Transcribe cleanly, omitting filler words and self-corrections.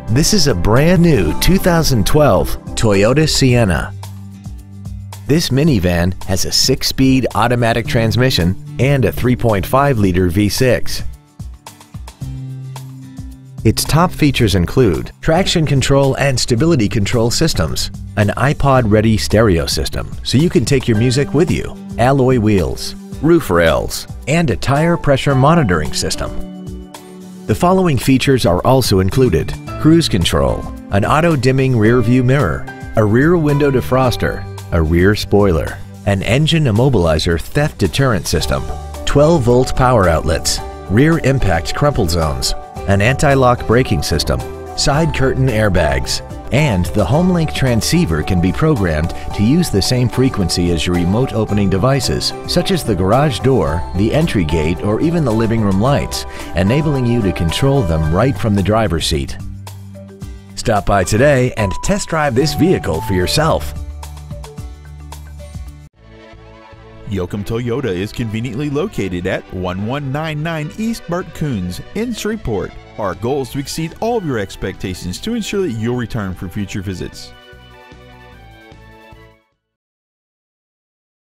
This is a brand new 2012 Toyota Sienna. This minivan has a 6-speed automatic transmission and a 3.5-liter V6. Its top features include traction control and stability control systems, an iPod-ready stereo system so you can take your music with you, alloy wheels, roof rails, and a tire pressure monitoring system. The following features are also included: cruise control, an auto-dimming rear-view mirror, a rear window defroster, a rear spoiler, an engine immobilizer theft deterrent system, 12-volt power outlets, rear impact crumple zones, an anti-lock braking system, side curtain airbags, and the HomeLink transceiver can be programmed to use the same frequency as your remote opening devices, such as the garage door, the entry gate, or even the living room lights, enabling you to control them right from the driver's seat. Stop by today and test drive this vehicle for yourself. Yoakum Toyota is conveniently located at 1199 East Bert Coons in Shreveport. Our goal is to exceed all of your expectations to ensure that you'll return for future visits.